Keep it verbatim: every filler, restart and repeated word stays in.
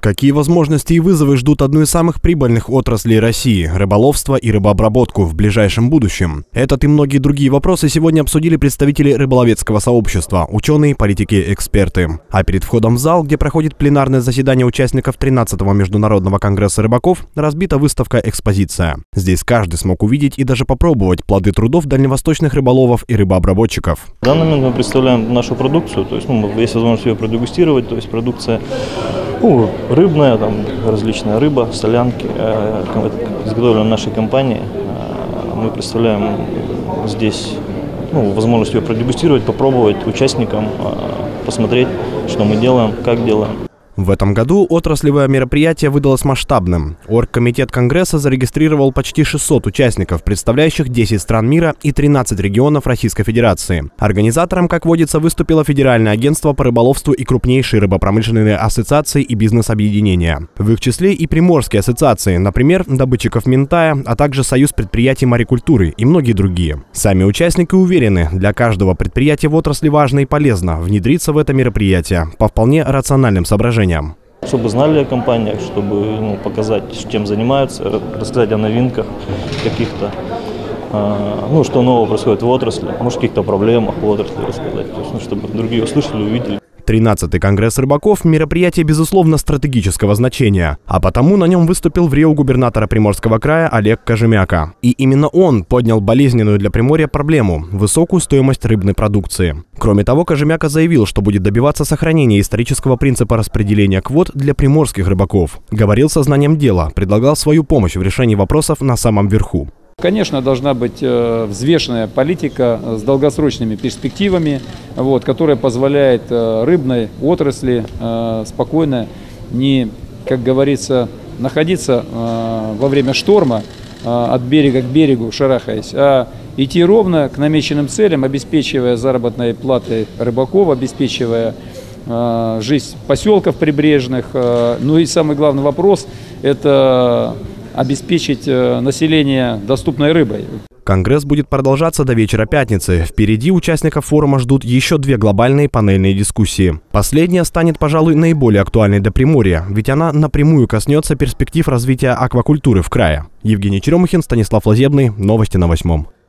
Какие возможности и вызовы ждут одну из самых прибыльных отраслей России – рыболовство и рыбообработку в ближайшем будущем? Этот и многие другие вопросы сегодня обсудили представители рыболовецкого сообщества, ученые, политики, эксперты. А перед входом в зал, где проходит пленарное заседание участников тринадцатого Международного конгресса рыбаков, разбита выставка-экспозиция. Здесь каждый смог увидеть и даже попробовать плоды трудов дальневосточных рыболовов и рыбообработчиков. В данный момент мы представляем нашу продукцию, то есть ну, есть возможность ее продегустировать, то есть продукция ну, рыбная, там различная рыба, солянки, э, изготовленная нашей компанией. Э, мы представляем здесь ну, возможность ее продегустировать, попробовать участникам, э, посмотреть, что мы делаем, как делаем. В этом году отраслевое мероприятие выдалось масштабным. Оргкомитет Конгресса зарегистрировал почти шестьсот участников, представляющих десять стран мира и тринадцать регионов Российской Федерации. Организатором, как водится, выступило Федеральное агентство по рыболовству и крупнейшие рыбопромышленные ассоциации и бизнес-объединения. В их числе и приморские ассоциации, например, добытчиков Минтая, а также Союз предприятий морекультуры и многие другие. Сами участники уверены, для каждого предприятия в отрасли важно и полезно внедриться в это мероприятие по вполне рациональным соображениям. Чтобы знали о компаниях, чтобы ну, показать, чем занимаются, рассказать о новинках каких-то, э, ну, что нового происходит в отрасли, может, каких-то проблемах в отрасли рассказать, то есть, ну, чтобы другие услышали, увидели. тринадцатый конгресс рыбаков – мероприятие, безусловно, стратегического значения, а потому на нем выступил в Рио губернатора Приморского края Олег Кожемяка. И именно он поднял болезненную для Приморья проблему – высокую стоимость рыбной продукции. Кроме того, Кожемяка заявил, что будет добиваться сохранения исторического принципа распределения квот для приморских рыбаков. Говорил со знанием дела, предлагал свою помощь в решении вопросов на самом верху. Конечно, должна быть э, взвешенная политика с долгосрочными перспективами, вот, которая позволяет э, рыбной отрасли э, спокойно, не, как говорится, находиться э, во время шторма э, от берега к берегу, шарахаясь, а идти ровно к намеченным целям, обеспечивая заработной платой рыбаков, обеспечивая э, жизнь поселков прибрежных. Э, ну и самый главный вопрос – это обеспечить население доступной рыбой. Конгресс будет продолжаться до вечера пятницы. Впереди участников форума ждут еще две глобальные панельные дискуссии. Последняя станет, пожалуй, наиболее актуальной для Приморья, ведь она напрямую коснется перспектив развития аквакультуры в крае. Евгений Черемухин, Станислав Лазебный. Новости на восьмом.